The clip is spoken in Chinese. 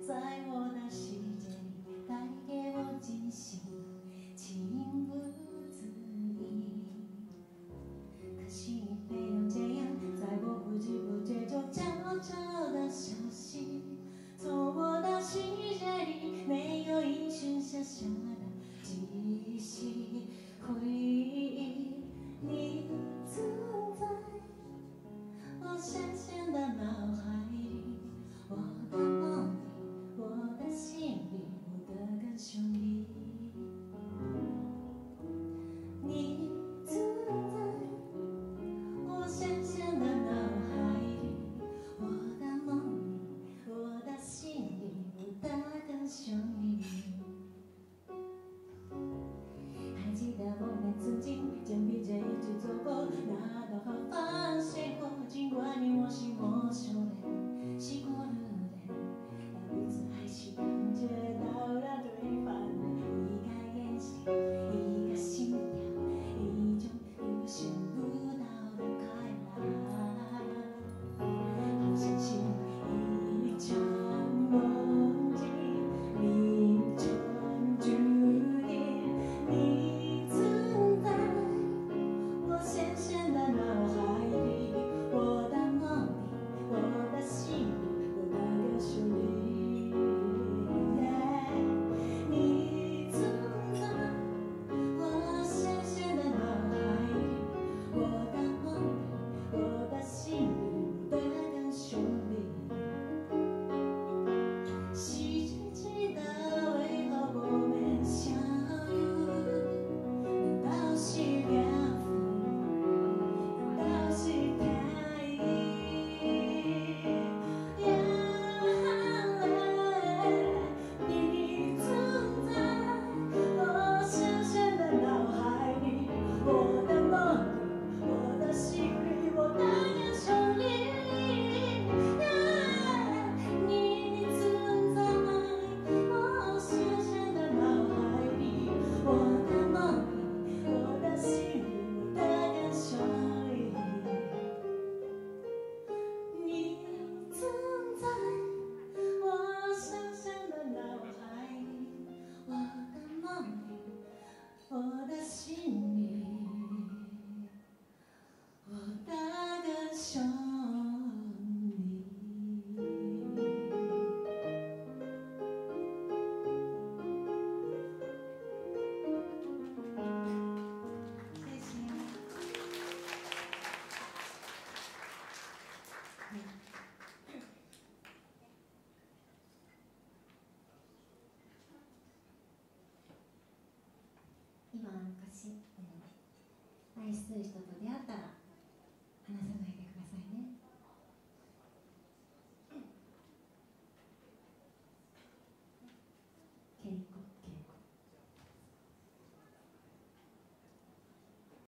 在我的世界里带给我惊喜，情不自已。可惜你非要这样，在我不知不觉中悄悄地消息，从我的世界里没有一瞬小小的惊喜。回忆你存在我深深的脑海里，我的梦里，我的心里，我的感受里。你存在我深深的脑海里，我的梦里，我的心里，我的感受里。还记得我们曾经肩并肩一起走过那道河放水过，尽管你我是陌生人，习惯了人，但彼此还是感觉到了对方一个眼神，一个心跳，一种预想不到的快乐，好像是一场梦境，命中注定。你存在我深深的脑海里，我的梦里，我的心里，我的感受里。你存在我深深的脑海里，我的梦里，我的心里，我的感受里。谁知道为何我们相遇？难道是缘分？难道是天意？你存在我深深的脑海里，我的梦里，我的心里，我的感受里。你存在我深深的脑海里，我的梦里，我的心里，我的感受里。你存在我深深的脑海里，我的梦里，我的心里，我的感受里。谢谢。 今昔、愛する人と